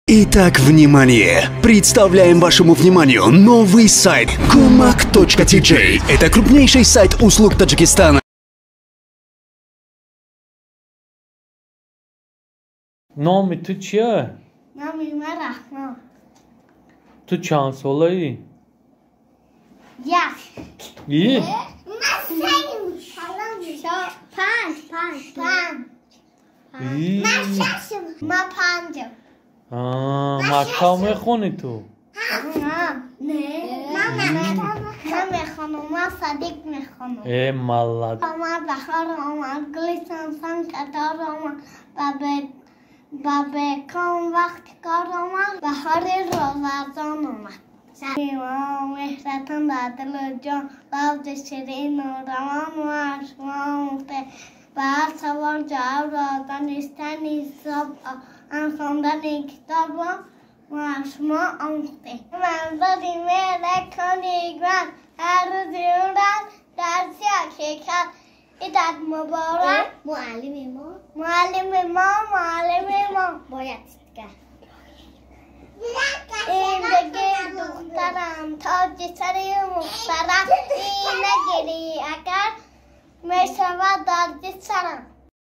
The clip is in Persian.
Итак, внимание! Представляем вашему вниманию новый сайт kumak.tj. Это крупнейший сайт услуг Таджикистана. نام تو چیه؟ نامی من رحمان. تو چند ساله ای؟ یک. ای؟ ای؟ من پنجم. مکتب میخونی تو؟ من میخونم. من صدیق میخونم. ای ملک. من بخار آمد گلیسان کتار آمد و به کام وقت کار آمد بخار روزازان آمد. سلام مهرتان دادل جان لفظ شیرین و روان و عشقان مفته و هر سوار جواب را دانستنی صبح خواندن کتاب و شما آموخته. منظوری میره کنی گرد هر روز اون درسی حقیقت ایداد مبارک معلم ما باید کرد. این دیگه دخترم تاج سری مخترم این نگیری اگر میشود درد سرم.